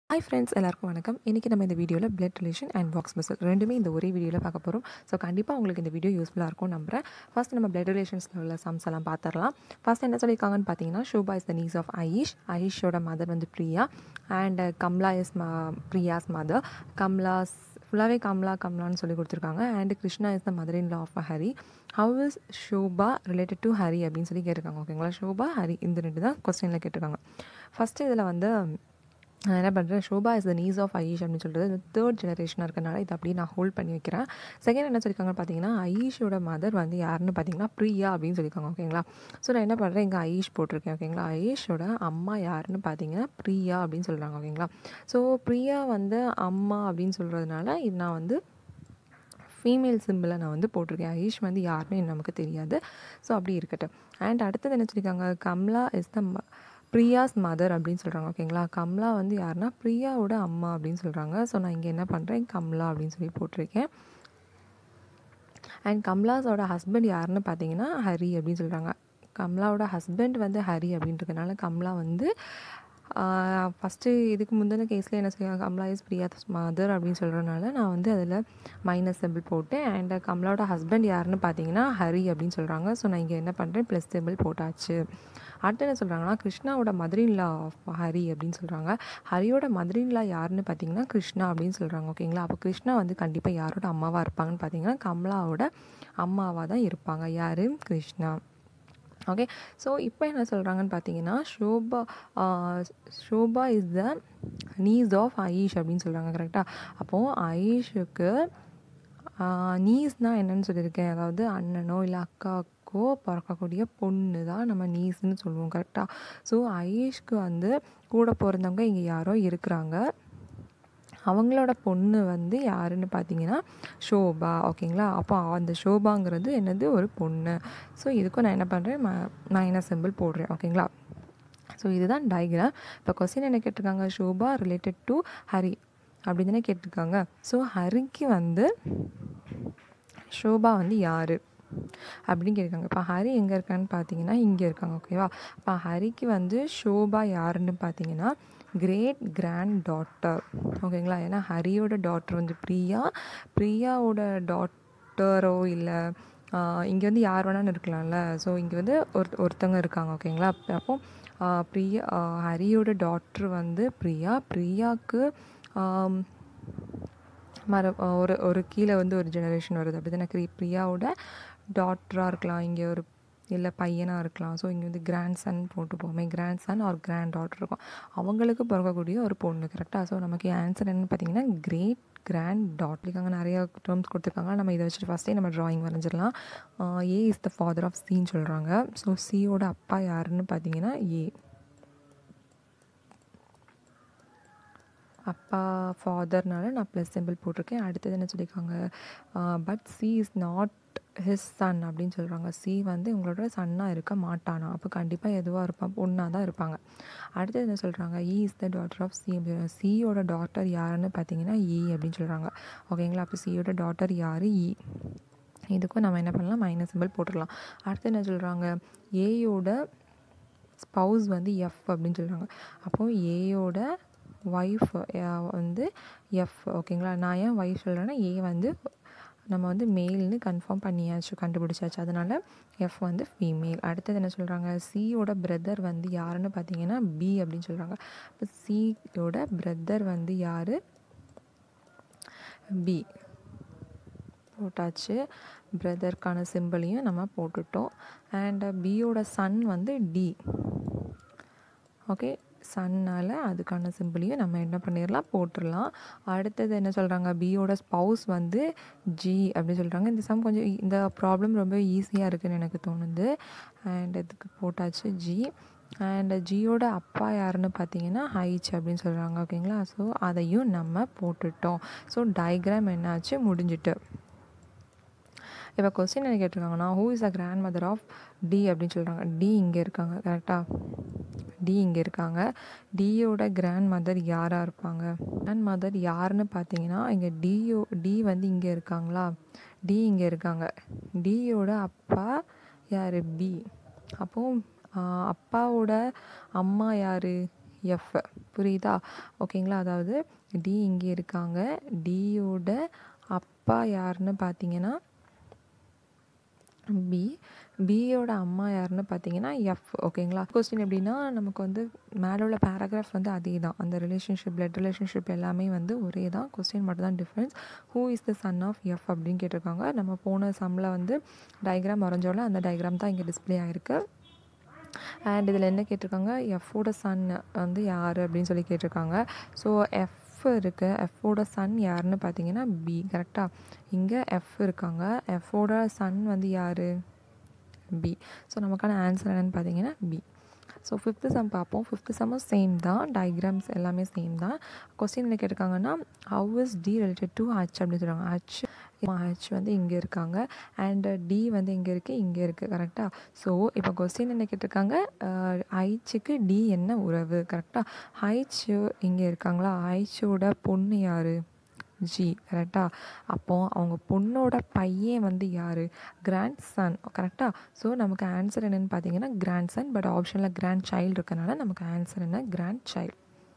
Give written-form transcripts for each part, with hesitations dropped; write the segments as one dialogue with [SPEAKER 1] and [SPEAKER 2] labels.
[SPEAKER 1] Hi friends, எல்லாருக்கும் வணக்கம். இன்றைக்கி நம்ம இந்த வீடியோவில் பிளட் ரிலேஷன் அண்ட் பாக்ஸ் மசில் ரெண்டுமே இந்த ஒரே வீடியோவில் பார்க்க போகிறோம். ஸோ கண்டிப்பாக உங்களுக்கு இந்த வீடியோ யூஸ்ஃபுல்லாக இருக்கும் நம்புறேன். ஃபர்ஸ்ட் நம்ம பிளட் ரிலேஷன்ஸில் உள்ள சம்ஸ் எல்லாம் பார்த்துடலாம். ஃபர்ஸ்ட் என்ன சொல்லியிருக்காங்கன்னு பார்த்தீங்கன்னா, Shobha is the niece of Aish. ஐஷோட மதர் வந்து Priya and Kamla is Priya's mother. Kamla's ஃபுல்லாகவே கம்லான்னு சொல்லி கொடுத்துருக்காங்க. And Krishna is the mother in law of Hari. How is Shobha related to Hari அப்படின்னு சொல்லி கேட்டிருக்காங்க. ஓகேங்களா, ஷோபா ஹரி இந்த ரெண்டு தான் கொஸ்டினில் கேட்டிருக்காங்க. ஃபஸ்ட்டு இதில் வந்து நான் என்ன பண்ணுறேன், Shobha is the niece of Aish அப்படின்னு சொல்கிறது இந்த தேர்ட் ஜெனரேஷனாக இருக்கனால இதை அப்படியே நான் ஹோல்ட் பண்ணி வைக்கிறேன். செகண்ட் என்ன சொல்லியிருக்காங்கன்னு பார்த்தீங்கன்னா, ஐஷோட மதர் வந்து யாருன்னு பார்த்தீங்கன்னா பிரியா அப்படின்னு சொல்லியிருக்காங்க. ஓகேங்களா, ஸோ நான் என்ன பண்ணுறேன், இங்கே ஐஷ் போட்டிருக்கேன். ஓகேங்களா, ஐஷோட அம்மா யாருன்னு பார்த்தீங்கன்னா பிரியா அப்படின்னு சொல்கிறாங்க. ஓகேங்களா, ஸோ பிரியா வந்து அம்மா அப்படின்னு சொல்கிறதுனால இது நான் வந்து ஃபீமேல் சிம்பிளை நான் வந்து போட்டிருக்கேன். ஐஷ் வந்து யாருன்னு நமக்கு தெரியாது. ஸோ அப்படி இருக்கட்டும். அண்ட் அடுத்தது என்ன சொல்லியிருக்காங்க, Kamla is the Priya's mother அப்படின்னு சொல்கிறாங்க. ஓகேங்களா, கம்லா வந்து யாருன்னா பிரியாவோட அம்மா அப்படின்னு சொல்கிறாங்க. ஸோ நான் இங்கே என்ன பண்ணுறேன், கம்லா அப்படின்னு சொல்லி போட்டிருக்கேன். அண்ட் கம்லாஸோட ஹஸ்பண்ட் யாருன்னு பார்த்தீங்கன்னா ஹரி அப்படின்னு சொல்கிறாங்க. கம்லாவோட ஹஸ்பண்ட் வந்து ஹரி அப்படின்றதுனால கம்லா வந்து ஃபஸ்ட்டு இதுக்கு முந்தின கேஸில் என்ன சொல்லுவாங்க, கம்லா இஸ் பிரியாஸ் மதர் அப்படின்னு சொல்கிறதுனால நான் வந்து அதில் மைனஸ் சிம்பிள் போட்டேன். அண்ட் கம்லாவோட ஹஸ்பண்ட் யாருன்னு பார்த்தீங்கன்னா ஹரி அப்படின்னு சொல்கிறாங்க. ஸோ நான் இங்கே என்ன பண்ணுறேன், ப்ளஸ் சிம்பிள் போட்டாச்சு. அடுத்து என்ன சொல்கிறாங்கன்னா, கிருஷ்ணாவோட மதரின்லா ஆஃப் ஹரி அப்படின்னு சொல்கிறாங்க. ஹரியோட மதரின்லா யாருன்னு பார்த்தீங்கன்னா கிருஷ்ணா அப்படின்னு சொல்கிறாங்க. ஓகேங்களா, அப்போ கிருஷ்ணா வந்து கண்டிப்பாக யாரோட அம்மாவாக இருப்பாங்கன்னு பார்த்தீங்கன்னா கமலாவோட அம்மாவாக தான் இருப்பாங்க. யார், கிருஷ்ணா. ஓகே, ஸோ இப்போ என்ன சொல்கிறாங்கன்னு பார்த்தீங்கன்னா, Shobha is the niece of Aish அப்படின்னு சொல்கிறாங்க. கரெக்டாக, அப்போது ஐஷுக்கு நீஸ்னால் என்னன்னு சொல்லியிருக்கேன், அதாவது அண்ணனோ இல்லை அக்காவுக்கோ பிறக்கக்கூடிய பொண்ணு தான் நம்ம நீஸ்ன்னு சொல்லுவோம். கரெக்டாக, ஸோ ஐஷ்க்கு வந்து கூட பிறந்தவங்க இங்கே யாரோ இருக்கிறாங்க. அவங்களோட பொண்ணு வந்து யாருன்னு பார்த்தீங்கன்னா ஷோபா. ஓகேங்களா, அப்போ அந்த ஷோபாங்கிறது என்னது, ஒரு பொண்ணு. ஸோ இதுக்கும் நான் என்ன பண்ணுறேன், மைனஸ் சிம்பிள் போடுறேன். ஓகேங்களா, ஸோ இதுதான் டயக்ராம். இப்போ கொஸ்டின் என்ன கேட்டிருக்காங்க, ஷோபா ரிலேட்டட் டு ஹரி அப்படின்னு தானே கேட்டிருக்காங்க. ஸோ ஹரிக்கு வந்து ஷோபா வந்து யார் அப்படின்னு கேட்குறாங்க. இப்போ ஹரி எங்கே இருக்கான்னு பார்த்தீங்கன்னா இங்கே இருக்காங்க. ஓகேவா, இப்போ ஹரிக்கு வந்து ஷோபா யாருன்னு பார்த்தீங்கன்னா கிரேட் கிராண்ட் டாட்டர். ஓகேங்களா, ஏன்னா ஹரியோட டாட்டர் வந்து பிரியாவோட டாட்டரோ இல்லை இங்கே வந்து யார் வேணாலும் இருக்கலாம்ல. ஸோ இங்கே வந்து ஒருத்தவங்க இருக்காங்க. ஓகேங்களா, அப்போ பிரியா ஹரியோட டாட்டர் வந்து பிரியாவுக்கு ஒரு கீழே வந்து ஒரு ஜெனரேஷன் வருது. அப்படி தானே, பிரியாவோட டாட்டராக இருக்கலாம், இங்கே ஒரு இல்லை பையனாக இருக்கலாம். ஸோ இங்கே வந்து கிராண்ட் சன் போட்டுப்போமே, grandson or granddaughter இருக்கும், அவங்களுக்கு பிறக்கக்கூடிய ஒரு பொண்ணு. கரெக்டாக, ஸோ நமக்கு ஆன்சர் என்னன்னு பார்த்தீங்கன்னா கிரேட் கிராண்ட் டாட்டர். நிறைய டேர்ம்ஸ் கொடுத்துருக்காங்க. நம்ம இதை வச்சுட்டு ஃபஸ்ட்டே நம்ம ட்ராயிங் வரைஞ்சிடலாம். A is the father of சின்னு சொல்கிறாங்க. ஸோ சியோட அப்பா யாருன்னு பார்த்தீங்கன்னா ஏ. அப்பா ஃபாதர்னால நான் ப்ளஸ் சிம்பிள் போட்டிருக்கேன். அடுத்தது என்ன சொல்லியிருக்காங்க, but C is not his son அப்படின்னு சொல்கிறாங்க. சி வந்து உங்களோட சன்னாக இருக்க மாட்டானா, அப்போ கண்டிப்பாக எதுவாக இருப்பான், பொண்ணாக தான் இருப்பாங்க. அடுத்தது என்ன சொல்கிறாங்க, E is the daughter of C. சியோட டாட்டர் யாருன்னு பார்த்தீங்கன்னா ஈ அப்படின்னு சொல்கிறாங்க. ஓகேங்களா, அப்போ சியோட டாட்டர் யார், ஈ. இதுக்கும் நம்ம என்ன பண்ணலாம், மைனஸ் சிம்பிள் போட்டுடலாம். அடுத்து என்ன சொல்கிறாங்க, ஏயோட ஸ்பவுஸ் வந்து எஃப் அப்படின்னு சொல்கிறாங்க. அப்போது ஏயோட ஒய்ஃப் வந்து எஃப். ஓகேங்களா, நான் ஏன் ஒய்ஃப் சொல்கிறேன்னா ஏ வந்து நம்ம வந்து மேல்னு கன்ஃபார்ம் பண்ணியாச்சு, கண்டுபிடிச்சாச்சு, அதனால் எஃப் வந்து ஃபீமேல். அடுத்தது என்ன சொல்கிறாங்க, சியோட பிரதர் வந்து யாருன்னு பார்த்தீங்கன்னா பி அப்படின்னு சொல்கிறாங்க. இப்போ சியோட பிரதர் வந்து யார், பி போட்டாச்சு. பிரதருக்கான சிம்பிளையும் நம்ம போட்டுட்டோம். அண்ட் பியோட சன் வந்து டி. ஓகே, சன்னால் அதுக்கான சிம்பிளையும் நம்ம என்ன பண்ணிடலாம், போட்டுடலாம். அடுத்தது என்ன சொல்கிறாங்க, பியோட ஸ்பவுஸ் வந்து ஜி அப்படின்னு சொல்கிறாங்க. இந்த சம் கொஞ்சம் இந்த ப்ராப்ளம் ரொம்ப ஈஸியாக இருக்குதுன்னு எனக்கு தோணுது. அண்ட் இதுக்கு போட்டாச்சு ஜி. அண்ட் ஜியோட அப்பா யாருன்னு பார்த்தீங்கன்னா ஹைச் அப்படின்னு சொல்கிறாங்க. ஓகேங்களா, ஸோ அதையும் நம்ம போட்டுட்டோம். ஸோ டயக்ராம் என்னாச்சு, முடிஞ்சிட்டு. இப்போ கொஸ்டின் என்ன கேட்டிருக்காங்கன்னா, who is the grandmother of D அப்படின்னு சொல்கிறாங்க. டி இங்கே இருக்காங்க. கரெக்டாக, டி இங்கே இருக்காங்க. டியோட கிராண்ட் மதர் யாராக இருப்பாங்க, கிராண்ட் மதர் யாருன்னு பார்த்தீங்கன்னா இங்கே டி வந்து இங்கே இருக்காங்களா, டி இங்கே இருக்காங்க. டியோட அப்பா யார், பி. அப்போது அப்பாவோட அம்மா யார், எஃப். புரியுதா? ஓகேங்களா? அதாவது டி இங்கே இருக்காங்க. டியோட அப்பா யாருன்னு பார்த்தீங்கன்னா பி. பியோட அம்மா யாருன்னு பார்த்தீங்கன்னா எஃப். ஓகேங்களா? கொஸ்டின் எப்படின்னா நமக்கு வந்து மேலே உள்ள பேராகிராஃப் வந்து அதே தான். அந்த ரிலேஷன்ஷிப் பிளட் ரிலேஷன்ஷிப் எல்லாமே வந்து ஒரே தான். கொஸ்டின் மட்டும் தான் difference. Who is the son of F அப்படின்னு கேட்டிருக்காங்க. நம்ம போன சம்மில் வந்து டயக்ராம் வரைஞ்சோம்ல, அந்த டயக்ராம் தான் இங்கே டிஸ்பிளே ஆகிருக்கு. அண்ட் இதில் என்ன கேட்டிருக்காங்க, எஃபோட சன் வந்து யார் அப்படின்னு சொல்லி கேட்டிருக்காங்க. ஸோ எஃப் இருக்குது. எஃபோட சன் யாருன்னு பார்த்தீங்கன்னா பி. கரெக்டாக? இங்கே எஃப் இருக்காங்க. எஃபோட சன் வந்து யார்? பி. ஸோ நமக்கான ஆன்சர் என்னென்னு பார்த்தீங்கன்னா பி. ஸோ ஃபிஃப்த்து சம் பார்ப்போம். ஃபிஃப்த்து சம்மும் சேம் தான். டயக்ராம்ஸ் எல்லாமே சேம் தான். கொஸ்டின் என்ன கேட்டிருக்காங்கன்னா how is D related to H அப்படின்னு சொல்கிறாங்க. ஹச் வந்து இங்கே இருக்காங்க. அண்ட் டி வந்து இங்கே இருக்குது, இங்கே இருக்குது. கரெக்டாக? ஸோ இப்போ கொஸ்டின் என்ன கேட்டிருக்காங்க, ஹைச்சுக்கு டி என்ன உறவு? கரெக்டாக? ஹைச் இங்கே இருக்காங்களா? ஹைச்சோட பொண்ணு யார்? ஜி. கரெக்டாக? அப்போது அவங்க பொண்ணோட பையன் வந்து யார்? Grandson. கரெக்டாக? ஸோ நமக்கு ஆன்சர் என்னென்னு பார்த்தீங்கன்னா கிராண்ட் சன். பட் ஆப்ஷனில் கிராண்ட் சைல்டு இருக்கனால நமக்கு ஆன்சர் என்ன? Grandchild.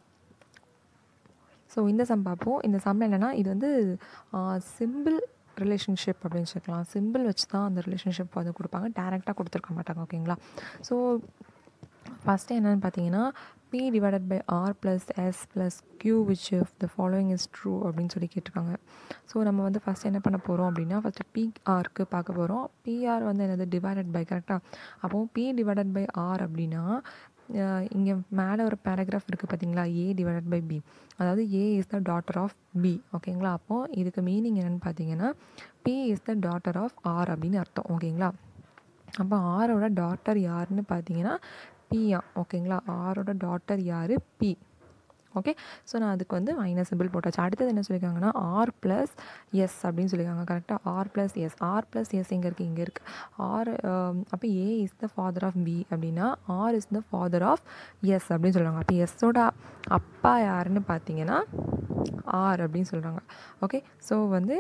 [SPEAKER 1] ஸோ இந்த சம் பார்ப்போம். இந்த சம்மில் என்னென்னா இது வந்து சிம்பிள் ரிலேஷன்ஷிப் அப்படின்னு சொல்லலாம். சிம்பிள் வச்சு தான் அந்த ரிலேஷன்ஷிப் வந்து கொடுப்பாங்க. டேரெக்டாக கொடுத்துருக்க மாட்டாங்க. ஓகேங்களா? ஸோ ஃபஸ்ட்டு என்னென்னு பார்த்தீங்கன்னா P divided by R plus S plus Q which of the following is true அப்படின்னு சொல்லி கேட்டிருக்காங்க. ஸோ நம்ம வந்து ஃபஸ்ட் என்ன பண்ண போகிறோம் அப்படின்னா ஃபஸ்ட்டு பிஆருக்கு பார்க்க போகிறோம். பிஆர் வந்து என்னது? Divided by. கரெக்டாக? அப்போது P divided by R அப்படின்னா இங்கே மேலே ஒரு பேராகிராஃப் இருக்குது பார்த்தீங்களா, A divided by B. அதாவது A is the daughter of B. ஓகேங்களா? அப்போது இதுக்கு மீனிங் என்னென்னு பார்த்தீங்கன்னா P is the daughter of R அப்படின்னு அர்த்தம். ஓகேங்களா? அப்போ ஆரோட டாட்டர் யாருன்னு பார்த்தீங்கன்னா பியா. ஓகேங்களா? ஆரோட டாட்டர் யார்? பி. ஓகே. ஸோ நான் அதுக்கு வந்து மைனஸ் சிம்பிள் போட்டாச்சு. அடுத்தது என்ன சொல்லியிருக்காங்கன்னா ஆர் ப்ளஸ் எஸ் அப்படின்னு சொல்லியிருக்காங்க. கரெக்டாக? R plus S. R plus S எங்கே இருக்குது? இங்கே இருக்குது. ஆர் அப்போ A is the father of B அப்படின்னா R is the father of S அப்படின்னு சொல்கிறாங்க. அப்போ எஸ்ஸோட அப்பா யாருன்னு பார்த்தீங்கன்னா ஆர் அப்படின்னு சொல்கிறாங்க. ஓகே. ஸோ வந்து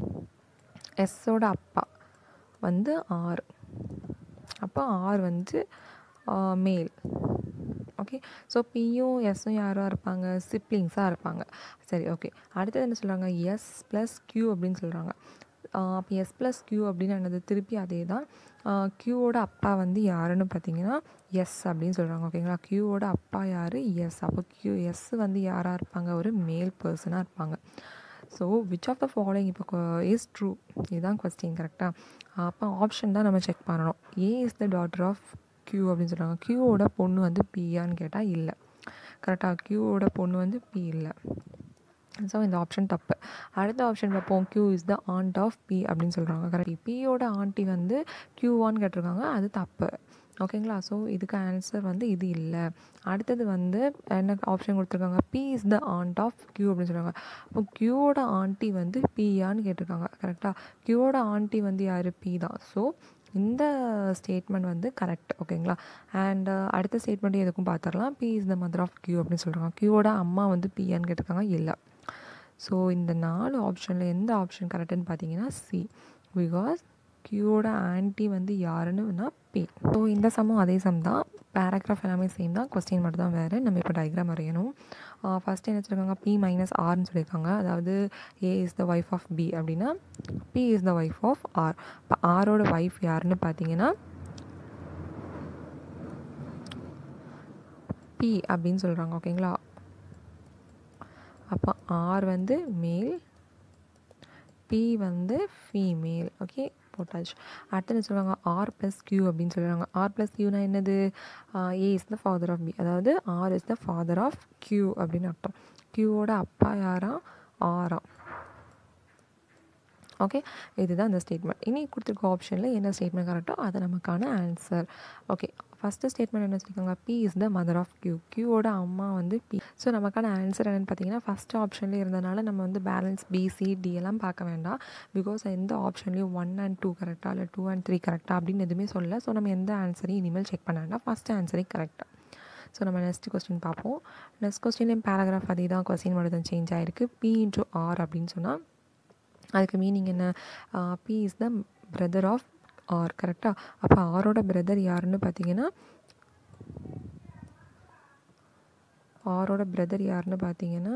[SPEAKER 1] எஸ்ஸோட அப்பா வந்து ஆர். அப்போ ஆர் வந்து மேல். ஓகே. ஸோ பியும் எஸ்ஸும் யாராக இருப்பாங்க? சிப்ளிங்ஸாக இருப்பாங்க. சரி. ஓகே. அடுத்தது என்ன சொல்கிறாங்க? எஸ் ப்ளஸ் க்யூ அப்படின்னு சொல்கிறாங்க. அப்போ எஸ் ப்ளஸ் க்யூ அப்படின்னு என்னது? திருப்பி அதே தான். க்யூவோட அப்பா வந்து யாருன்னு பார்த்தீங்கன்னா எஸ் அப்படின்னு சொல்கிறாங்க. ஓகேங்களா? க்யூவோட அப்பா யார்? எஸ். அப்போ எஸ் வந்து யாராக இருப்பாங்க? ஒரு மேல் பர்சனாக இருப்பாங்க. So which of the following இப்போ இஸ் ட்ரூ? இதுதான் கொஸ்டின். கரெக்டாக? அப்போ ஆப்ஷன் தான் நம்ம செக் பண்ணணும். A is the daughter of Q அப்படின்னு சொல்கிறாங்க. க்யூவோட பொண்ணு வந்து பியான்னு கேட்டால் இல்லை. கரெக்டாக? க்யூவோட பொண்ணு வந்து பி இல்லை. ஸோ இந்த ஆப்ஷன் தப்பு. அடுத்த ஆப்ஷன் பார்ப்போம். Q is the aunt of B அப்படின்னு சொல்கிறாங்க. கரெக்ட்? பியோட ஆண்டி வந்து க்யூவான்னு கேட்டிருக்காங்க. அது தப்பு. ஓகேங்களா? ஸோ இதுக்கு ஆன்சர் வந்து இது இல்லை. அடுத்தது வந்து என்ன ஆப்ஷன் கொடுத்துருக்காங்க? B is the aunt of Q அப்படின்னு சொல்கிறாங்க. அப்போ க்யூவோட ஆண்டி வந்து பியான்னு கேட்டிருக்காங்க. கரெக்டாக? க்யூவோட ஆண்டி வந்து யார்? பி தான். ஸோ இந்த ஸ்டேட்மெண்ட் வந்து கரெக்ட். ஓகேங்களா? அண்ட் அடுத்த ஸ்டேட்மெண்ட் எதுக்கும் பார்த்துடலாம். B is the mother of Q அப்படின்னு சொல்கிறாங்க. க்யூவோட அம்மா வந்து பியான்னு கேட்டிருக்காங்க. இல்லை. ஸோ இந்த 4 ஆப்ஷனில் எந்த ஆப்ஷன் கரெக்டுன்னு பார்த்தீங்கன்னா சி. பிகாஸ் க்யூவோட ஆன்டி வந்து யாருன்னா பி. ஸோ இந்த சம்மும் அதே சம் தான். பேராகிராஃப் எல்லாமே சேம் தான். கொஸ்டின் மட்டும் தான் வேறு. நம்ம இப்போ டயக்ராம் வரையணும். ஃபஸ்ட்டு என்ன வச்சுருக்காங்க? பி மைனஸ் ஆர்னு சொல்லியிருக்காங்க. அதாவது A is the wife of B அப்படின்னா B is the wife of R. இப்போ ஆரோட ஒய்ஃப் யாருன்னு பார்த்தீங்கன்னா பி அப்படின்னு சொல்கிறாங்க. ஓகேங்களா? அப்போ ஆர் வந்து மேல், பி வந்து ஃபீமேல். ஓகே, போட்டாச்சு. அடுத்து என்ன சொல்கிறாங்க? ஆர் ப்ளஸ் க்யூ அப்படின்னு சொல்கிறாங்க. ஆர் ப்ளஸ் க்யூனா என்னது? A is the father of B. அதாவது R is the father of Q அப்படின்னு அர்த்தம். க்யூவோட அப்பா யாரா? ஆரா. ஓகே, இதுதான் இந்த ஸ்டேட்மெண்ட். இனி கொடுத்துருக்க ஆப்ஷனில் என்ன ஸ்டேட்மெண்ட் கரெக்டோ அது நமக்கான ஆன்சர். ஓகே, ஃபஸ்ட்டு ஸ்டேட்மெண்ட் என்ன சொல்லியிருக்காங்க? B is the mother of Q. க்யூவோட அம்மா வந்து பி. ஸோ நமக்கான ஆன்சர் என்னென்னு பார்த்தீங்கன்னா ஃபஸ்ட் ஆப்ஷனில் இருந்தனால நம்ம வந்து பேலன்ஸ் பிசிடி எல்லாம் பார்க்க வேண்டாம். பிகாஸ் எந்த ஆப்ஷன்லேயும் 1 and 2 கரெக்டாக இல்லை 2 and 3 கரெக்டாக அப்படின்னு எதுவுமே சொல்லலை. ஸோ நம்ம எந்த ஆன்சரையும் இனிமேல் செக் பண்ண வேண்டாம். ஃபஸ்ட் ஆன்சரே கரெக்டாக. ஸோ நம்ம நெக்ஸ்ட் கொஸ்டின் பார்ப்போம். நெக்ஸ்ட் கொஸ்டின் பேராகிராஃப் அதே தான். கொஸ்டின் மட்டும் தான் சேஞ்ச் ஆகிருக்கு. பி இன்ட்டு ஆர் அப்படின்னு சொன்னால் அதுக்கு மீனிங் என்ன? B is the brother of R. கரெக்டாக? அப்போ ஆரோட பிரதர் யாருன்னு பார்த்தீங்கன்னா ஆரோட பிரதர் யாருன்னு பார்த்தீங்கன்னா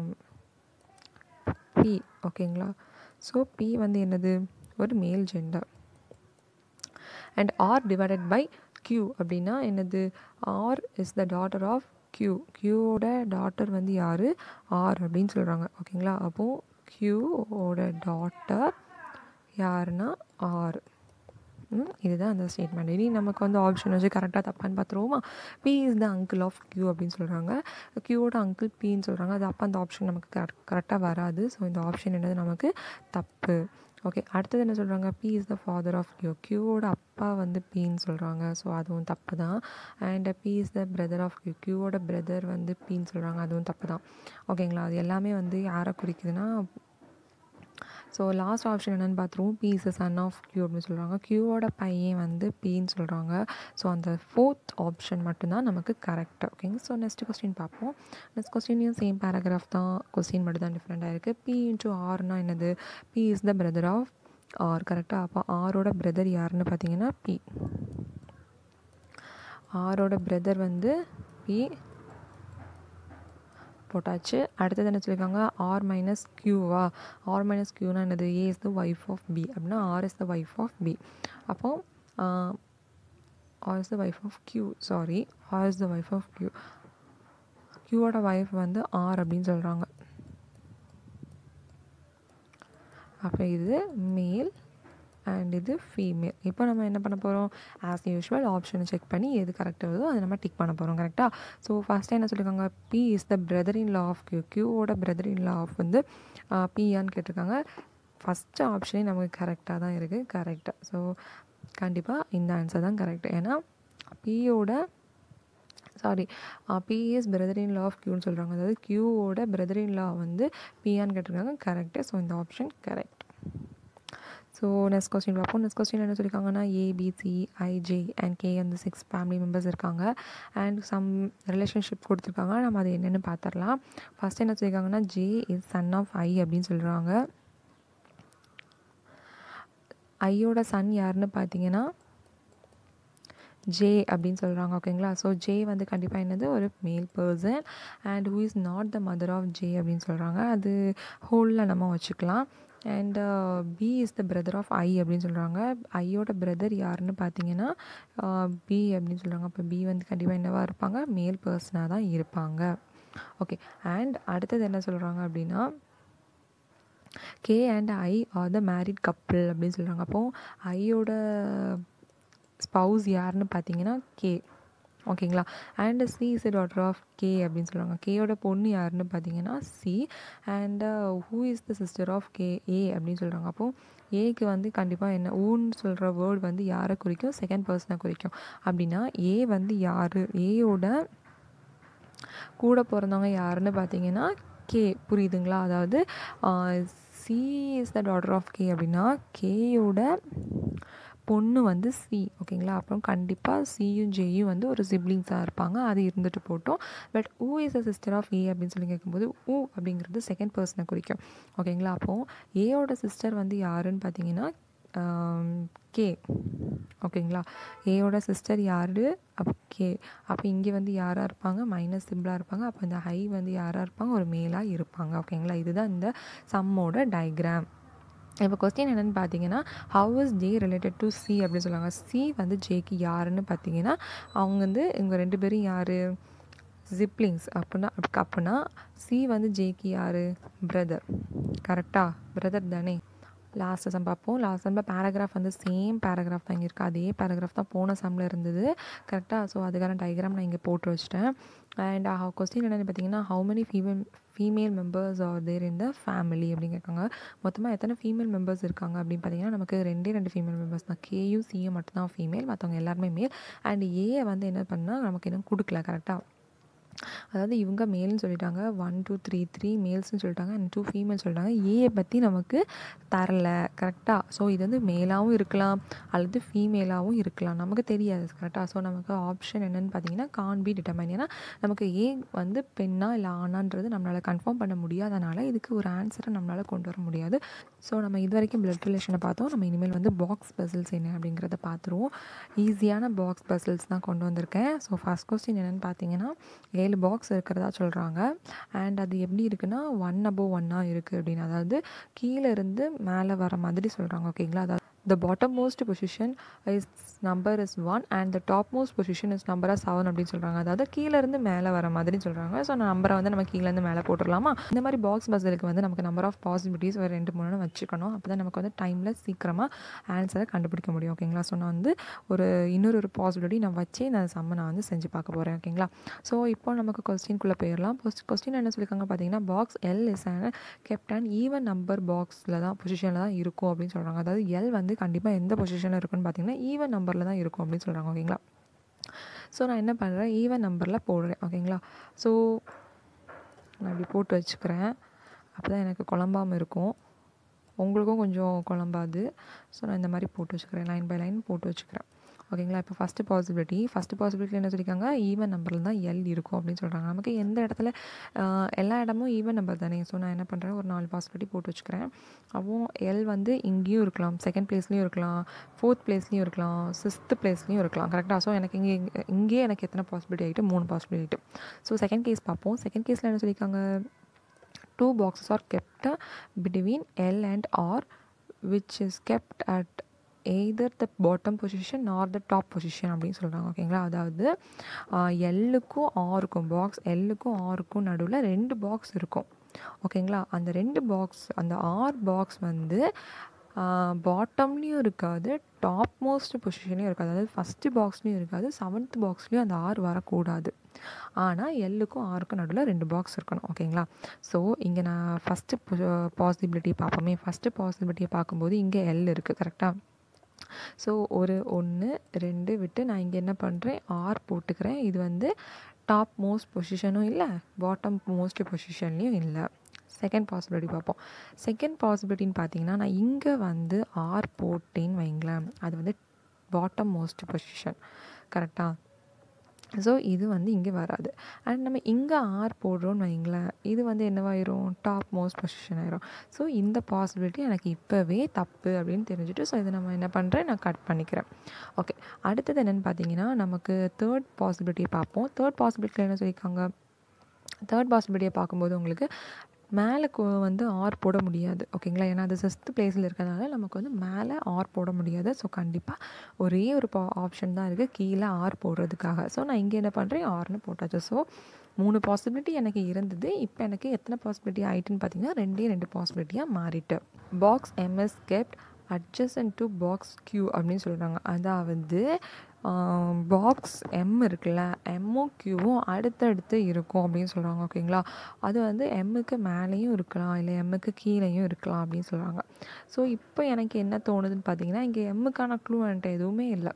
[SPEAKER 1] பி. ஓகேங்களா. ஸோ பி வந்து என்னது, ஒரு male gender. And R divided by Q அப்படின்னா என்னது, R is the daughter of Q. கியூவோட டாட்டர் வந்து யார், ஆர் அப்படின்னு சொல்கிறாங்க. ஓகேங்களா. அப்போது கியூவோட டாட்டர் யாருன்னா ஆர். இதுதான் அந்த ஸ்டேட்மெண்ட். இனி நமக்கு வந்து ஆப்ஷன் வச்சு கரெக்டாக தப்பான்னு பார்த்துருவோமா. B is the uncle of Q அப்படின்னு சொல்கிறாங்க. கியூவோட அங்கிள் பின்னு சொல்கிறாங்க. அது அப்போ அந்த ஆப்ஷன் நமக்கு கரெக்டாக வராது. ஸோ இந்த ஆப்ஷன் என்னது நமக்கு தப்பு. ஓகே, அடுத்தது என்ன சொல்கிறாங்க, B is the father of Q. கியூவோட அப்பா வந்து பின்னு சொல்கிறாங்க. ஸோ அதுவும் தப்பு தான். And B is the brother of Q. கியூவோட பிரதர் வந்து பின்னு சொல்கிறாங்க. அதுவும் தப்பு தான். ஓகேங்களா. அது எல்லாமே வந்து யாரை குறிக்குதுன்னா, ஸோ லாஸ்ட் ஆப்ஷன் என்னென்னு பார்த்துருவோம். B is the son of Q அப்படின்னு சொல்கிறாங்க. கியூவோட பையன் வந்து பின்னு சொல்கிறாங்க. ஸோ அந்த 4th ஆப்ஷன் மட்டும்தான் நமக்கு கரெக்டாக. ஓகேங்க. ஸோ நெக்ஸ்ட் கொஸ்டின் பார்ப்போம். நெக்ஸ்ட் கொஸ்டின்லையும் சேம் பேராகிராஃப் தான், கொஸ்டின் மட்டும் தான் டிஃப்ரெண்ட்டாக இருக்குது. பி இன்ட்டு ஆர்னா என்னது, B is the brother of R. கரெக்டாக. அப்போ ஆரோட பிரதர் யாருன்னு பார்த்தீங்கன்னா பி. ஆரோட பிரதர் வந்து பி போட்டாச்சு. அடுத்தது என்ன சொல்லியிருக்காங்க, ஆர் மைனஸ் கியூவா. ஆர் மைனஸ் கியூனா என்னது, A is the wife of B அப்படின்னா R is the wife of B. அப்போது R is the wife of Q, sorry, R is the wife of Q. கியூவோட ஒய்ஃப் வந்து ஆர் அப்படின்னு சொல்கிறாங்க. அப்போ இது மேல் அண்ட் இது ஃபீமேல். இப்போ நம்ம என்ன பண்ண போகிறோம், ஆஸ் யூஷுவல் ஆப்ஷனை செக் பண்ணி எது கரெக்டாக வருதோ அதை நம்ம டிக் பண்ண போகிறோம். கரெக்டாக. ஸோ ஃபஸ்ட்டு என்ன சொல்லியிருக்காங்க, B is the brother in law of Q. கியூவோட பிரதர் இன் லா ஆஃப் வந்து பியான்னு கேட்டிருக்காங்க. ஃபஸ்ட்டு ஆப்ஷனே நமக்கு கரெக்டாக தான் இருக்குது. கரெக்டாக. ஸோ கண்டிப்பாக இந்த ஆன்சர் தான் கரெக்ட். ஏன்னா பியோட B is brother in law of கியூன்னு சொல்கிறாங்க. அதாவது கியூவோட பிரதர் இன் லா வந்து பியான்னு கேட்டிருக்காங்க. கரெக்டு. ஸோ இந்த option correct. So next question பார்ப்போம். நெக்ஸ்ட் கொஸ்டின் என்ன சொல்லியிருக்காங்கன்னா, ஏபிசி ஐஜே அண்ட் கே அந்த 6 ஃபேமிலி மெம்பர்ஸ் இருக்காங்க. அண்ட் சம் ரிலேஷன்ஷிப் கொடுத்துருக்காங்க. நம்ம அது என்னென்னு பார்த்துடலாம். ஃபஸ்ட் என்ன சொல்லியிருக்காங்கன்னா, J is son of I அப்படின்னு சொல்கிறாங்க. ஐயோட சன் யாருன்னு பார்த்தீங்கன்னா ஜே அப்படின்னு சொல்கிறாங்க. ஓகேங்களா. ஸோ ஜே வந்து கண்டிப்பாக என்னது, ஒரு male person. And who is not the mother of J அப்படின்னு சொல்கிறாங்க. அது ஹோலில் நம்ம வச்சுக்கலாம். And B is the brother of I அப்படின்னு சொல்கிறாங்க. ஐயோட பிரதர் யாருன்னு பார்த்தீங்கன்னா பி அப்படின்னு சொல்கிறாங்க. அப்போ பி வந்து கண்டிப்பாக என்னவாக இருப்பாங்க, மேல் பர்சனாக தான் இருப்பாங்க. ஓகே. அண்ட் அடுத்தது என்ன சொல்கிறாங்க அப்படின்னா, K and I are the married couple அப்படின்னு சொல்கிறாங்க. அப்போது ஐயோட ஸ்பவுஸ் யாருன்னு பார்த்தீங்கன்னா கே. ஓகேங்களா. And C is the daughter of K அப்படின்னு சொல்கிறாங்க. கேயோட பொண்ணு யாருன்னு பார்த்தீங்கன்னா சி. And who is the sister of K, A அப்படின்னு சொல்கிறாங்க. அப்போது ஏக்கு வந்து கண்டிப்பாக என்ன, ஊன்னு சொல்கிற வேர்ட் வந்து யாரை குறிக்கும், செகண்ட் பர்சனை குறிக்கும். அப்படின்னா ஏ வந்து யார், ஏயோட கூட பிறந்தவங்க யாருன்னு பார்த்தீங்கன்னா கே. புரியுதுங்களா. அதாவது C is the daughter of K அப்படின்னா கேயோட பொண்ணு வந்து சி. ஓகேங்களா. அப்புறம் கண்டிப்பாக சியும் ஜேயும் வந்து ஒரு சிப்ளிங்ஸாக இருப்பாங்க. அது இருந்துட்டு போட்டோம். But who is the sister of A அப்படின்னு சொல்லி கேட்கும்போது ஊ அப்படிங்கிறது செகண்ட் பர்சனை குறிக்கும். ஓகேங்களா. அப்போது ஏயோட சிஸ்டர் வந்து யாருன்னு பார்த்தீங்கன்னா கே. ஓகேங்களா. ஏயோட சிஸ்டர் யார், அப்போ கே. அப்போ இங்கே வந்து யாராக இருப்பாங்க, மைனஸ் சிம்பிளாக இருப்பாங்க. அப்போ இந்த ஹை வந்து யாராக இருப்பாங்க, ஒரு மேலாக இருப்பாங்க. ஓகேங்களா. இதுதான் இந்த சம்மோட டயக்ராம். இப்போ கொஸ்டின் என்னென்னு பார்த்தீங்கன்னா, how is J related to C அப்படின்னு சொல்லுவாங்க. சி வந்து ஜேக்கு யாருன்னு பார்த்தீங்கன்னா, அவங்க வந்து இவங்க 2 பேரும் யார், சிப்ளிங்ஸ். அப்படின்னா சி வந்து ஜேக்கு யார், பிரதர். கரெக்டாக, பிரதர் தானே. லாஸ்ட் சம் பார்ப்போம். லாஸ்ட் சம்மில் பேராகிராஃப் வந்து சேம் பேராகிராஃப் தான் இங்கே இருக்குது. அதே பேராகிராஃப் தான் போன சம்மில் இருந்தது. கரெக்டாக. ஸோ அதுக்கான டயக்ராம் நான் இங்கே போட்டு வச்சிட்டேன். அண்ட் கொஸ்டின் என்னென்னு பார்த்தீங்கன்னா, how many female members are there in the family அப்படின்னு கேட்காங்க. மொத்தமாக எத்தனை ஃபீமேல் மெம்பர்ஸ் இருக்காங்க அப்படின்னு பார்த்தீங்கன்னா, நமக்கு 2 ஃபீமேல் மெம்பர்ஸ் தான். கேயும் சியும் மட்டும்தான் ஃபீமேல், மற்றவங்க எல்லாருமே மேல். அண்ட் ஏ வந்து என்ன பண்ணால் நமக்கு இன்னும் கொடுக்கல. கரெக்டாக. அதாவது இவங்க மேல்னு சொல்லிட்டாங்க, 1 2 3 மேல்ஸ்னு சொல்லிட்டாங்க, அண்ட் 2 ஃபீமேல் சொல்லிட்டாங்க. ஏயை பற்றி நமக்கு தரல. கரெக்டாக. ஸோ இது வந்து மேலாகவும் இருக்கலாம் அல்லது ஃபீமேலாகவும் இருக்கலாம், நமக்கு தெரியாது. கரெக்டாக. ஸோ நமக்கு ஆப்ஷன் என்னென்னு பார்த்தீங்கன்னா கான் பி டிட்டர்மைன். ஏன்னா நமக்கு ஏ வந்து பெண்ணா இல்லை ஆனான்றது நம்மளால் கன்ஃபார்ம் பண்ண முடியாதனால இதுக்கு ஒரு ஆன்சரை நம்மளால் கொண்டு வர முடியாது. ஸோ நம்ம இது வரைக்கும் பிளட் ரிலேஷனை பார்த்தோம். நம்ம இனிமேல் வந்து பாக்ஸ் பசில்ஸ் என்ன அப்படிங்கிறத பார்த்துருவோம். ஈஸியான பாக்ஸ் பசில்ஸ் தான் கொண்டு வந்திருக்கேன். ஸோ ஃபர்ஸ்ட் கொஸ்டின் என்னென்னு பார்த்தீங்கன்னா 7 பாக்ஸ் இருக்கிறதா சொல்கிறாங்க. அண்ட் அது எப்படி இருக்குன்னா 1 above 1 இருக்குது அப்படின்னு, அதாவது கீழே இருந்து மேலே வர மாதிரி சொல்கிறாங்க. ஓகேங்களா? அதாவது the bottommost position is number is 1 and the topmost position is number is 7 அப்படின்னு சொல்கிறாங்க. அதாவது கீழேருந்து மேலே வர மாதிரி சொல்கிறாங்க. ஸோ நம்பரை வந்து நம்ம கீழேருந்து மேலே போட்டுடலாமா? இந்த மாதிரி பாக்ஸ் பசிலுக்கு வந்து நமக்கு நம்பர் ஆஃப் பாசிபிலிட்டிஸ் ஒரு 2-3 வச்சுக்கணும். அப்போ தான் நமக்கு வந்து டைமில் சீக்கிரமாக ஆன்சரை கண்டுபிடிக்க முடியும். ஓகேங்களா? ஸோ நான் வந்து இன்னொரு பாசிபிலிட்டி நான் வச்சு நான் சம்மை நான் வந்து செஞ்சு பார்க்க போகிறேன். ஓகேங்களா? ஸோ இப்போ நமக்கு கொஸ்டின்குள்ளே போயிடலாம். கொஸ்டின் என்ன சொல்லியிருக்காங்க பார்த்தீங்கன்னா box L is kept an even number பாக்ஸில் தான் பொசிஷனில் தான் இருக்கும் அப்படின்னு சொல்கிறாங்க. அதாவது எல் வந்து கண்டிப்பாக எந்த பொசிஷனில் இருக்குன்னு பார்த்தீங்கன்னா ஈவன் நம்பரில் தான் இருக்கும் அப்படின்னு சொல்கிறாங்க. ஓகேங்களா? ஸோ நான் என்ன பண்ணுறேன், ஈவன் நம்பரில் போடுறேன். ஓகேங்களா? ஸோ நான் இப்படி போட்டு வச்சுக்கிறேன். அப்போ தான் எனக்கு குழம்பாமல் இருக்கும், உங்களுக்கும் கொஞ்சம் குழம்பாது. ஸோ நான் இந்த மாதிரி போட்டு வச்சுக்கிறேன், லைன் பை லைன் போட்டு வச்சுக்கிறேன். ஓகேங்களா? இப்போ ஃபஸ்ட்டு பாசிபிலிட்டி என்ன சொல்லியிருக்காங்க, ஈவன் நம்பரில் தான் எல் இருக்கும் அப்படின்னு சொல்கிறாங்க. நமக்கு எந்த இடத்துல எல்லா இடமும் ஈவன் நம்பர் தானே. ஸோ நான் என்ன பண்ணுறேன், ஒரு 4 பாசிபிலிட்டி போட்டு வச்சுக்கிறேன். அப்போ எல் வந்து இங்கேயும் இருக்கலாம், செகண்ட் பிளேஸ்லேயும் இருக்கலாம், 4th பிளேஸ்லேயும் இருக்கலாம், 6th பிளேஸ்லேயும் இருக்கலாம். கரெக்டாக? ஸோ எனக்கு இங்கேயே எனக்கு எத்தனை பாசிபிலிட்டி ஆகிட்டு, 3 பாசிபிலிட்டி ஆகிட்டு. ஸோ செகண்ட் கேஸ் பார்ப்போம். செகண்ட் கேஸில் என்ன சொல்லியிருக்காங்க, 2 boxes are kept between L and R which is kept at either the bottom position or the top position அப்படின்னு சொல்கிறாங்க. ஓகேங்களா? அதாவது எல்லுக்கும் ஆருக்கும், பாக்ஸ் எல்லுக்கும் ஆருக்கும் நடுவில் 2 பாக்ஸ் இருக்கும். ஓகேங்களா? அந்த 2 பாக்ஸ், அந்த ஆர் பாக்ஸ் வந்து பாட்டம்லேயும் இருக்காது, டாப் மோஸ்ட் பொசிஷன்லேயும் இருக்காது. அதாவது ஃபஸ்ட்டு பாக்ஸ்லேயும் இருக்காது, 7th பாக்ஸ்லேயும் அந்த ஆர் வரக்கூடாது. ஆனால் எல்லுக்கும் ஆருக்கும் நடுவில் 2 பாக்ஸ் இருக்கணும். ஓகேங்களா? ஸோ இங்கே நான் ஃபஸ்ட்டு பாசிபிலிட்டி பார்ப்போமே. ஃபஸ்ட்டு பாசிபிலிட்டியை பார்க்கும்போது இங்கே எல் இருக்குது. கரெக்டாக? ஸோ ஒரு 1 2 விட்டு நான் இங்கே என்ன பண்ணுறேன், ஆர் போட்டுக்கிறேன். இது வந்து டாப் மோஸ்ட் பொசிஷனும் இல்லை, பாட்டம் மோஸ்ட் பொசிஷன்லேயும் இல்லை. செகண்ட் பாசிபிலிட்டி பார்ப்போம். செகண்ட் பாசிபிலிட்டின்னு பார்த்தீங்கன்னா நான் இங்கே வந்து ஆர் போட்டேன்னு வைங்களேன், அது வந்து பாட்டம் மோஸ்ட் பொசிஷன். கரெக்டாக? ஸோ இது வந்து இங்கே வராது. அண்ட் நம்ம இங்கே ஆர் போடுறோன்னு வைங்களேன், இது வந்து என்னவாயிரும், டாப் மோஸ்ட் பொசிஷன் ஆயிரும். ஸோ இந்த பாசிபிலிட்டி எனக்கு இப்போவே தப்பு அப்படின்னு தெரிஞ்சுட்டு, ஸோ இதை நம்ம என்ன பண்ணுறேன், நான் கட் பண்ணிக்கிறேன். ஓகே, அடுத்தது என்னென்னு பார்த்தீங்கன்னா நமக்கு தேர்ட் பாசிபிலிட்டியை பார்ப்போம். தேர்ட் பாசிபிலிட்டியில் என்ன சொல்லியிருக்காங்க, தேர்ட் பாசிபிலிட்டியை பார்க்கும்போது உங்களுக்கு மேலே வந்து ஆர் போட முடியாது. ஓகேங்களா? ஏன்னா அது 6th பிளேஸில் இருக்கிறதுனால நமக்கு வந்து மேலே ஆர் போட முடியாது. ஸோ கண்டிப்பாக ஒரே ஒரு ஆப்ஷன் தான் இருக்குது கீழே ஆர் போடுறதுக்காக. ஸோ நான் இங்கே என்ன பண்ணுறேன், ஆர்னு போட்டாச்சு. ஸோ 3 பாசிபிலிட்டி எனக்கு இருந்தது. இப்போ எனக்கு எத்தனை பாசிபிலிட்டி ஆகிட்டுன்னு பார்த்தீங்கன்னா 2 பாசிபிலிட்டியாக மாறிட்டு. Box M is kept adjacent to box Q அப்படின்னு சொல்கிறாங்க. அதாவது பாக்ஸ் எம் இருக்குல்ல, எம்மும் கியூவும் அடுத்தடுத்து இருக்கும் அப்படின்னு சொல்கிறாங்க. ஓகேங்களா? அது வந்து எம்முக்கு மேலேயும் இருக்கலாம், இல்லை எம்முக்கு கீழேயும் இருக்கலாம் அப்படின்னு சொல்கிறாங்க. ஸோ இப்போ எனக்கு என்ன தோணுதுன்னு பார்த்தீங்கன்னா இங்கே எம்முக்கான க்ளூ என்கிட்ட எதுவுமே இல்லை.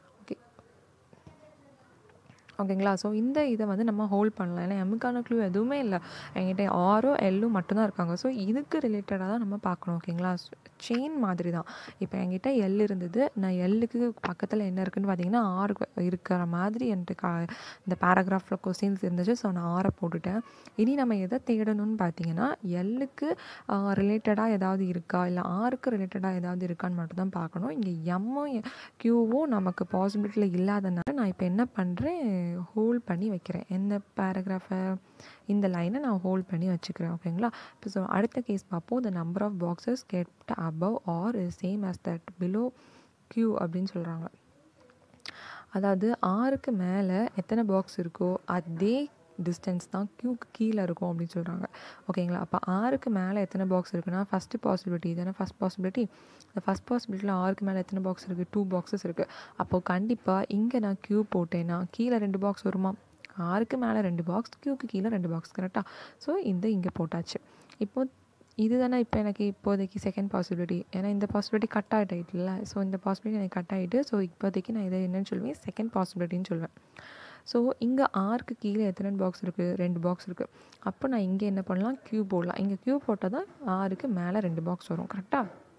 [SPEAKER 1] ஓகேங்களா? ஸோ இந்த இதை வந்து நம்ம ஹோல்ட் பண்ணலாம். ஏன்னா எம்முக்கான க்ளூ எதுவுமே இல்லை, என்கிட்ட ஆரும் எல்லும் மட்டும்தான் இருக்காங்க. ஸோ இதுக்கு ரிலேட்டடாக தான் நம்ம பார்க்கணும். ஓகேங்களா? செயின் மாதிரி தான். இப்போ என்கிட்ட எல் இருந்தது, நான் எல்லுக்கு பக்கத்தில் என்ன இருக்குதுன்னு பார்த்தீங்கன்னா ஆறு இருக்கிற மாதிரி என்கிட்ட இந்த பேராகிராஃபில் கொஸ்டின்ஸ் இருந்துச்சு. ஸோ நான் ஆரை போட்டுட்டேன். இனி நம்ம எதை தேடணும்னு பார்த்தீங்கன்னா எல்லுக்கு ரிலேட்டடாக ஏதாவது இருக்கா, இல்லை ஆருக்கு ரிலேட்டடாக ஏதாவது இருக்கான்னு மட்டும் தான் பார்க்கணும். இங்கே எம்மும் கியூவும் நமக்கு பாசிபிலிட்டியில் இல்லாதனால நான் இப்போ என்ன பண்ணுறேன், ஹோல்ட் பண்ணி வைக்கிறேன். எந்த பேராகிராஃபை, இந்த லைனை நான் ஹோல்ட் பண்ணி வச்சுக்கிறேன். ஓகேங்களா? இப்போ ஸோ அடுத்த கேஸ் பார்ப்போம். The number of boxes kept above R is same as that below Q அப்படின்னு சொல்கிறாங்க. அதாவது ஆருக்கு மேலே எத்தனை பாக்ஸ் இருக்கோ அதே டிஸ்டன்ஸ் தான் கியூக்கு கீழே இருக்கும் அப்படின்னு சொல்கிறாங்க. ஓகேங்களா? அப்போ ஆருக்கு மேலே எத்தனை பாக்ஸ் இருக்குன்னா ஃபஸ்ட்டு பாசிபிலிட்டி தானே. ஃபஸ்ட் பாசிபிலிட்டி, இந்த ஃபஸ்ட் பாசிபிலிட்டியில் ஆருக்கு மேலே எத்தனை பாக்ஸ் இருக்குது, 2 பாக்ஸஸ் இருக்குது. அப்போது கண்டிப்பாக இங்கே நான் கியூ போட்டேன்னா கீழே 2 பாக்ஸ் வருமா, ஆருக்கு மேலே 2 பாக்ஸ், கியூக்கு கீழே 2 பாக்ஸ். கரெக்டாக? ஸோ இந்த இங்கே போட்டாச்சு. இப்போது இது தானே இப்போ எனக்கு இப்போதைக்கு செகண்ட் பாசிபிலிட்டி. ஏன்னா இந்த பாசிபிலிட்டி கட் ஆகிட்டில்ல, ஸோ இந்த பாசிபிலிட்டி எனக்கு கட் ஆகிட்டு. ஸோ இப்போதைக்கு நான் இதை என்னென்னு சொல்லுவேன், செகண்ட் பாசிபிலிட்டின்னு சொல்லுவேன். ஸோ இங்கே ஆருக்கு கீழே எத்தனை பாக்ஸ் இருக்குது, 2 பாக்ஸ் இருக்குது. அப்போ நான் இங்கே என்ன பண்ணலாம், கியூ போடலாம். இங்கே கியூ போட்டால் தான் ஆருக்கு மேலே 2 பாக்ஸ் வரும். கரெக்டாக?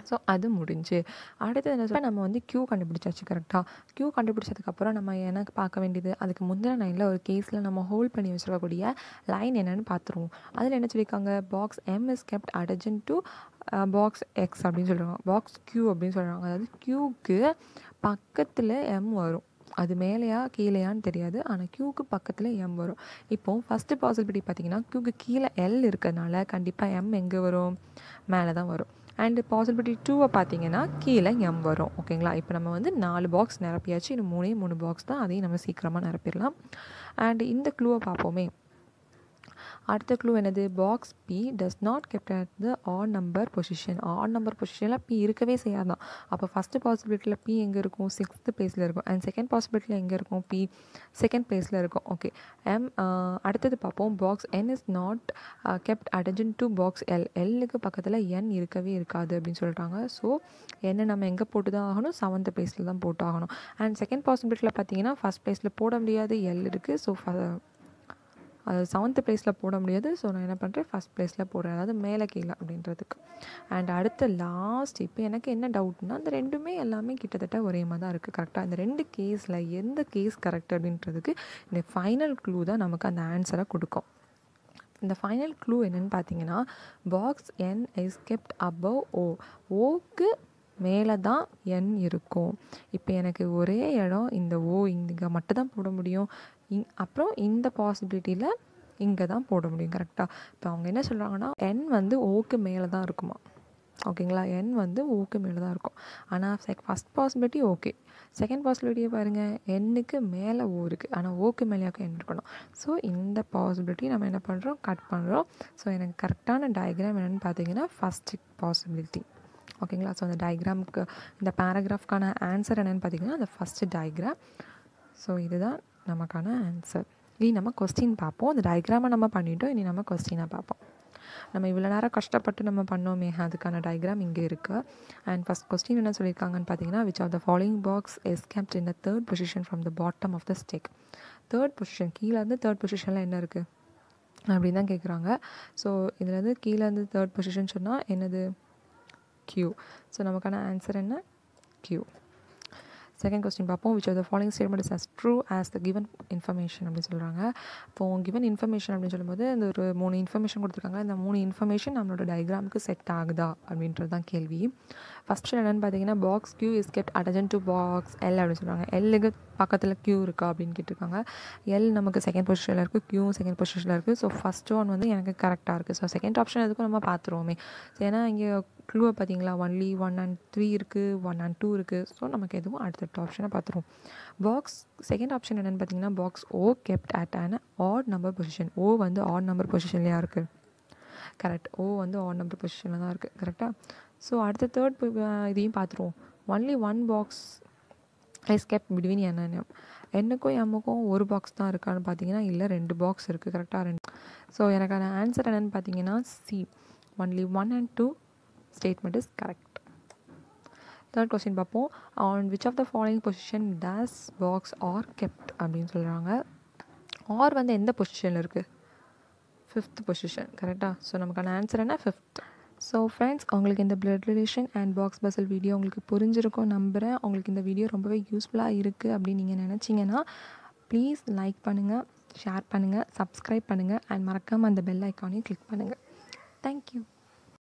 [SPEAKER 1] ஸோ அது முடிஞ்சு. அடுத்தது என்ன சொல்ல நம்ம வந்து க்யூ கண்டுபிடிச்சாச்சு கரெக்டாக. க்யூ கண்டுபிடிச்சதுக்கப்புறம் நம்ம எனக்கு பார்க்க வேண்டியது அதுக்கு முந்தின லைனில் ஒரு கேஸில் நம்ம ஹோல்ட் பண்ணி வச்சுருக்கக்கூடிய லைன் என்னென்னு பார்த்துருவோம். அதில் என்ன சொல்லியிருக்காங்க, box M is kept adjacent to box X அப்படின்னு சொல்கிறாங்க. பாக்ஸ் க்யூ அப்படின்னு சொல்கிறாங்க. அதாவது க்யூக்கு பக்கத்தில் எம் வரும். அது மேலேயா கீழேயான்னு தெரியாது, ஆனால் க்யூக்கு பக்கத்தில் எம் வரும். இப்போது ஃபஸ்ட்டு பாசிபிலிட்டி பார்த்திங்கன்னா க்யூக்கு கீழே எல் இருக்கிறதுனால கண்டிப்பாக எம் எங்கே வரும், மேலே தான் வரும். அண்டு பாசிபிலிட்டி 2 பார்த்தீங்கன்னா கீழே எம் வரும். ஓகேங்களா, இப்போ நம்ம வந்து 4 பாக்ஸ் நிரப்பியாச்சு, இன்னும் 3 பாக்ஸ் தான், அதையும் நம்ம சீக்கிரமாக நிரப்பிடலாம். அண்டு இந்த க்ளூவை பார்ப்போமே. அடுத்த க்ளூ என்னது, box P does not kept at the odd number position. Odd number பொசிஷனில் பி இருக்கவே செய்யாதான். அப்போ ஃபஸ்ட்டு பாசிபிலிட்டியில் பி எங்கே இருக்கும், 6th பிளேஸில் இருக்கும். அண்ட் செகண்ட் பாசிபிலிட்டியில் எங்கே இருக்கும், பி 2nd பிளேஸில் இருக்கும். ஓகே, அடுத்தது பார்ப்போம். Box N is not kept adjacent to box L. எல்லுக்கு பக்கத்தில் என் இருக்கவே இருக்காது அப்படின்னு சொல்லிட்டாங்க. ஸோ என்ன நம்ம எங்கே போட்டு தான் ஆகணும், 7th பிளேஸில் தான் போட்டு ஆகணும். அண்ட் செகண்ட் பாசிபிலிட்டியில் பார்த்தீங்கன்னா ஃபஸ்ட் பிளேஸில் போட முடியாது, எல் இருக்குது. ஸோ அது 7th பிளேஸில் போட முடியாது. ஸோ நான் என்ன பண்ணுறேன், ஃபஸ்ட் பிளேஸில் போடுறேன், அதாவது மேலே கீழே அப்படின்றதுக்கு. அண்ட் அடுத்த லாஸ்ட், இப்போ எனக்கு என்ன டவுட்னா, அந்த ரெண்டுமே எல்லாமே கிட்டத்தட்ட ஒரே மாதிரி தான் இருக்குது கரெக்டாக. இந்த 2 கேஸில் எந்த கேஸ் கரெக்ட் அப்படின்றதுக்கு இந்த ஃபைனல் க்ளூ தான் நமக்கு அந்த ஆன்சரை கொடுக்கும். இந்த ஃபைனல் க்ளூ என்னென்னு பார்த்தீங்கன்னா, box N is kept above O. ஓக்கு மேலே தான் என் இருக்கும். இப்போ எனக்கு ஒரே இடம் இந்த ஓ இங்கே மட்டும் தான் போட முடியும். அப்புறம் இந்த பாசிபிலிட்டியில் இங்கே தான் போட முடியும் கரெக்டாக. இப்போ அவங்க என்ன சொல்கிறாங்கன்னா, என் வந்து ஓக்கு மேலே தான் இருக்குமா. ஓகேங்களா, என் வந்து ஓக்கு மேலே தான் இருக்கும். ஆனால் ஃபஸ்ட் பாசிபிலிட்டி ஓகே. செகண்ட் பாசிபிலிட்டியை பாருங்கள், எண்ணுக்கு மேலே ஓ இருக்குது, ஆனால் ஓக்கு மேலேயாக்கும் என் இருக்கணும். ஸோ இந்த பாசிபிலிட்டி நம்ம என்ன பண்ணுறோம், கட் பண்ணுறோம். ஸோ எனக்கு கரெக்டான டயக்ராம் என்னென்னு பார்த்தீங்கன்னா ஃபஸ்ட்டு பாசிபிலிட்டி. ஓகேங்களா, ஸோ அந்த டயக்ராமுக்கு இந்த பேராகிராஃப்கான ஆன்சர் என்னென்னு பார்த்தீங்கன்னா அந்த ஃபஸ்ட்டு டயக்ராம். ஸோ இதுதான் நமக்கான ஆன்சர். இனி நம்ம கொஸ்டின் பார்ப்போம். அந்த டயக்ராமை நம்ம பண்ணிட்டோம், இனி நம்ம கொஸ்டினை பார்ப்போம். நம்ம இவ்வளோ நேரம் கஷ்டப்பட்டு நம்ம பண்ணோமே, அதுக்கான டயக்ராம் இங்கே இருக்குது. அண்ட் ஃபஸ்ட் கொஸ்டின் என்ன சொல்லியிருக்காங்கன்னு பார்த்தீங்கன்னா, which of the following box is kept in the 3rd position from the bottom of the stack. 3rd position, கீழேருந்து 3rd பொசிஷனில் என்ன இருக்குது அப்படின்னு தான் கேட்குறாங்க. ஸோ இதுலேருந்து கீழேருந்து 3rd பொசிஷன் சொன்னால் என்னது, Q. ஸோ நமக்கான ஆன்சர் என்ன, Q. செகண்ட் கொஸ்டின் பார்ப்போம். Which of the following statement is as true as the given information அப்படின்னு சொல்கிறாங்க. இப்போது கிவன் இன்ஃபர்மேஷன் அப்படின்னு சொல்லும்போது இந்த ஒரு 3 இன்ஃபர்மேஷன் கொடுத்துருக்காங்க. இந்த 3 இன்ஃபர்மேஷன் நம்மளோட டயக்ராமுக்கு செட் ஆகுதா அப்படின்றது தான் கேள்வி. ஃபஸ்ட்டு என்னென்னு பார்த்தீங்கன்னா, box Q is kept adjacent to box L அப்படின்னு சொல்கிறாங்க. எல்லுக்கு பக்கத்தில் Q இருக்கா அப்படின்னு கேட்டிருக்காங்க. எல் நமக்கு செகண்ட் பொசிஷனில் இருக்குது, Qவும் செகண்ட் பொசிஷனில் இருக்குது. ஸோ ஃபஸ்ட் ஒன் வந்து எனக்கு கரெக்டாக இருக்குது. ஸோ செகண்ட் ஆப்ஷன் எதுக்கும் நம்ம பார்த்துருவோமே. ஏன்னா இங்கே க்ளூவை பார்த்தீங்களா, ஒன்லி 1 and 3 இருக்குது, 1 and 2 இருக்குது. ஸோ நமக்கு எதுவும் அடுத்தடுத்த ஆப்ஷனை பார்த்துருவோம். பாக்ஸ் செகண்ட் ஆப்ஷன் என்னென்னு பார்த்தீங்கன்னா, box O kept at an odd number position. O வந்து ஆட் நம்பர் பொசிஷன்லையா இருக்குது, கரெக்ட். ஓ வந்து ஆட் நம்பர் பொசிஷனில் தான் இருக்குது கரெக்டாக. ஸோ அடுத்த தேர்ட் இதையும் பார்த்துருவோம். Only 1 box is kept between N and M. என்னுக்கும் எம்முக்கும் ஒரு பாக்ஸ் தான் இருக்கான்னு பார்த்தீங்கன்னா இல்லை, 2 பாக்ஸ் இருக்குது கரெக்டாக, 2. ஸோ எனக்கான ஆன்சர் என்னென்னு பார்த்தீங்கன்னா C, only 1 and 2 statement is correct. Third question பார்ப்போம். On which of the following position does box R kept அப்படின்னு சொல்கிறாங்க. ஆர் வந்து எந்த பொசிஷனில் இருக்குது, 5th பொசிஷன் கரெக்டாக. ஸோ நமக்கான ஆன்சர் என்ன, 5th. ஸோ ஃப்ரெண்ட்ஸ், உங்களுக்கு இந்த blood relation and box puzzle video உங்களுக்கு புரிஞ்சிருக்கும் நம்புகிறேன். உங்களுக்கு இந்த வீடியோ ரொம்பவே யூஸ்ஃபுல்லாக இருக்குது அப்படின்னு நீங்கள் நினச்சிங்கன்னா ப்ளீஸ் லைக் பண்ணுங்கள், ஷேர் பண்ணுங்கள், சப்ஸ்கிரைப் பண்ணுங்கள் அண்ட் மறக்காமல் அந்த பெல் ஐக்கானையும் கிளிக் பண்ணுங்கள். தேங்க்யூ.